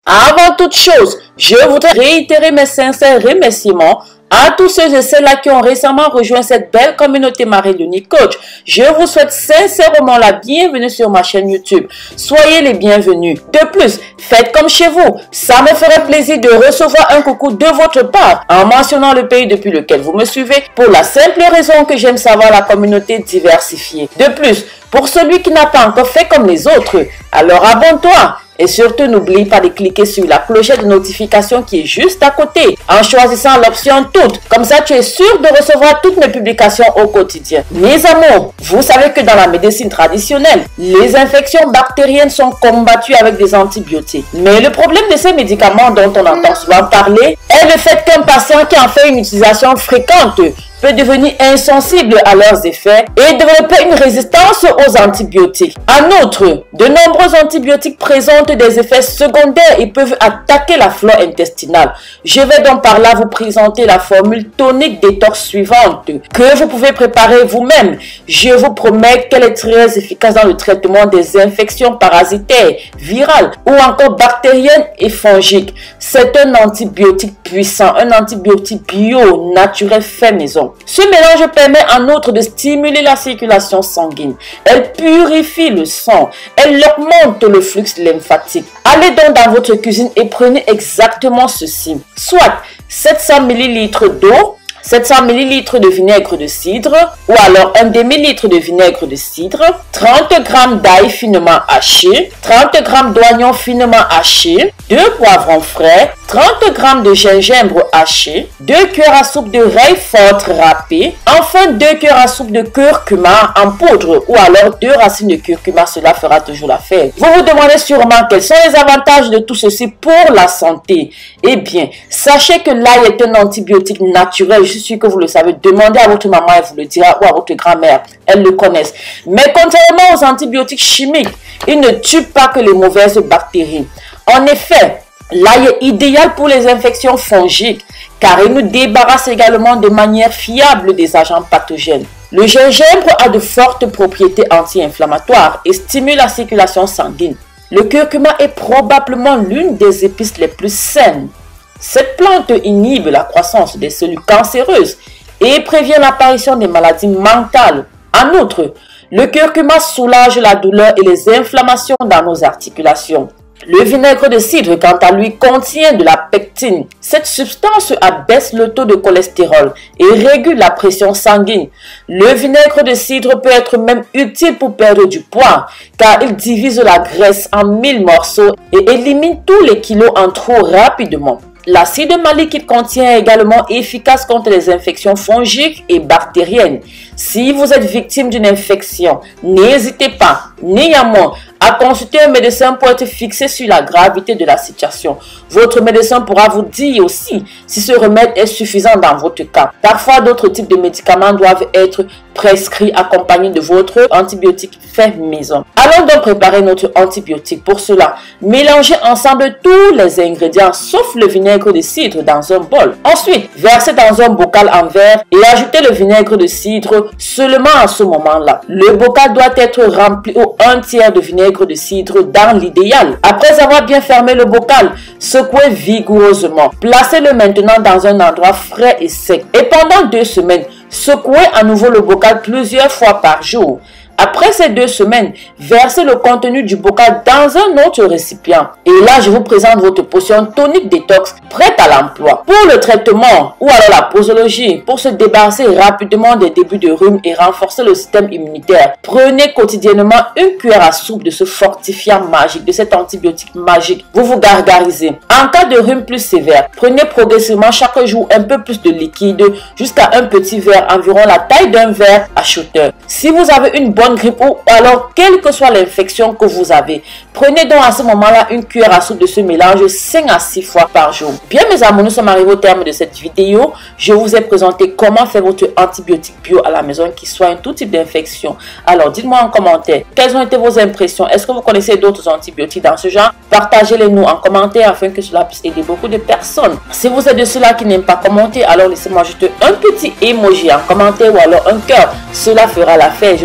Avant toute chose, je voudrais réitérer mes sincères remerciements à tous ceux et celles-là qui ont récemment rejoint cette belle communauté Marie-Léonie Coach. Je vous souhaite sincèrement la bienvenue sur ma chaîne YouTube. Soyez les bienvenus. De plus, faites comme chez vous. Ça me ferait plaisir de recevoir un coucou de votre part en mentionnant le pays depuis lequel vous me suivez pour la simple raison que j'aime savoir la communauté diversifiée. De plus, pour celui qui n'a pas encore fait comme les autres, alors abonne-toi. Et surtout, n'oublie pas de cliquer sur la clochette de notification qui est juste à côté en choisissant l'option toutes. Comme ça, tu es sûr de recevoir toutes mes publications au quotidien. Mes amours, vous savez que dans la médecine traditionnelle, les infections bactériennes sont combattues avec des antibiotiques. Mais le problème de ces médicaments dont on entend souvent parler est le fait qu'un patient qui en fait une utilisation fréquente peut devenir insensible à leurs effets et développer une résistance aux antibiotiques. En outre, de nombreux antibiotiques présentent des effets secondaires et peuvent attaquer la flore intestinale. Je vais donc par là vous présenter la formule tonique détox suivante que vous pouvez préparer vous-même. Je vous promets qu'elle est très efficace dans le traitement des infections parasitaires, virales ou encore bactériennes et fongiques. C'est un antibiotique puissant, un antibiotique bio, naturel, fait maison. Ce mélange permet en outre de stimuler la circulation sanguine. Elle purifie le sang. Elle augmente le flux lymphatique. Allez donc dans votre cuisine et prenez exactement ceci. Soit 700 ml d'eau, 700 ml de vinaigre de cidre ou alors un demi-litre de vinaigre de cidre, 30 g d'ail finement haché, 30 g d'oignons finement hachés, 2 poivrons frais, 30 g de gingembre haché, 2 cuillères à soupe de rail forte râpée, enfin 2 cuillères à soupe de curcuma en poudre ou alors 2 racines de curcuma, cela fera toujours l'affaire. Vous vous demandez sûrement quels sont les avantages de tout ceci pour la santé. Eh bien, sachez que l'ail est un antibiotique naturel. Je suis sûr que vous le savez. Demandez à votre maman, elle vous le dira, ou à votre grand-mère, elles le connaissent. Mais contrairement aux antibiotiques chimiques, ils ne tuent pas que les mauvaises bactéries. En effet, l'ail est idéal pour les infections fongiques car il nous débarrasse également de manière fiable des agents pathogènes. Le gingembre a de fortes propriétés anti-inflammatoires et stimule la circulation sanguine. Le curcuma est probablement l'une des épices les plus saines. Cette plante inhibe la croissance des cellules cancéreuses et prévient l'apparition des maladies mentales. En outre, le curcuma soulage la douleur et les inflammations dans nos articulations. Le vinaigre de cidre, quant à lui, contient de la pectine. Cette substance abaisse le taux de cholestérol et régule la pression sanguine. Le vinaigre de cidre peut être même utile pour perdre du poids, car il divise la graisse en 1000 morceaux et élimine tous les kilos en trop rapidement. L'acide malique qu'il contient est également efficace contre les infections fongiques et bactériennes. Si vous êtes victime d'une infection, n'hésitez pas, néanmoins, à consulter un médecin pour être fixé sur la gravité de la situation. Votre médecin pourra vous dire aussi si ce remède est suffisant dans votre cas. Parfois, d'autres types de médicaments doivent être prescrits accompagnés de votre antibiotique fait maison. Allons donc préparer notre antibiotique. Pour cela, mélangez ensemble tous les ingrédients sauf le vinaigre de cidre dans un bol. Ensuite, versez dans un bocal en verre et ajoutez le vinaigre de cidre seulement à ce moment-là. Le bocal doit être rempli au 1/3 de vinaigre de cidre dans l'idéal. Après avoir bien fermé le bocal, secouez vigoureusement. Placez-le maintenant dans un endroit frais et sec. Et pendant 2 semaines, secouez à nouveau le bocal plusieurs fois par jour. Après ces 2 semaines, versez le contenu du bocal dans un autre récipient. Et là, je vous présente votre potion tonique détox prête à l'emploi. Pour le traitement ou alors la posologie, pour se débarrasser rapidement des débuts de rhume et renforcer le système immunitaire, prenez quotidiennement une cuillère à soupe de ce fortifiant magique, de cet antibiotique magique. Vous vous gargarisez. En cas de rhume plus sévère, prenez progressivement chaque jour un peu plus de liquide jusqu'à un petit verre, environ la taille d'un verre à shooter. Si vous avez une bonne grippe ou alors quelle que soit l'infection que vous avez, prenez donc à ce moment-là une cuillère à soupe de ce mélange 5 à 6 fois par jour. Bien mes amis, nous sommes arrivés au terme de cette vidéo. Je vous ai présenté comment faire votre antibiotique bio à la maison qui soigne tout type d'infection. Alors dites-moi en commentaire quelles ont été vos impressions. Est-ce que vous connaissez d'autres antibiotiques dans ce genre? Partagez-les nous en commentaire afin que cela puisse aider beaucoup de personnes. Si vous êtes de ceux-là qui n'aiment pas commenter, alors laissez-moi juste un petit emoji en commentaire ou alors un cœur. Cela fera l'affaire. Je saurai que vous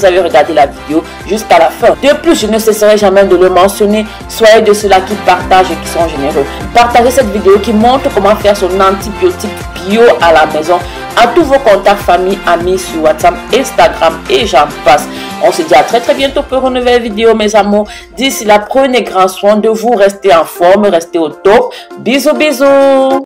vous avez regardé la vidéo jusqu'à la fin. De plus, je ne cesserai jamais de le mentionner. Soyez de ceux-là qui partagent et qui sont généreux. Partagez cette vidéo qui montre comment faire son antibiotique bio à la maison à tous vos contacts, famille, amis sur WhatsApp, Instagram et j'en passe. On se dit à très bientôt pour une nouvelle vidéo, mes amours. D'ici là, prenez grand soin de vous, restez en forme, restez au top. Bisous, bisous.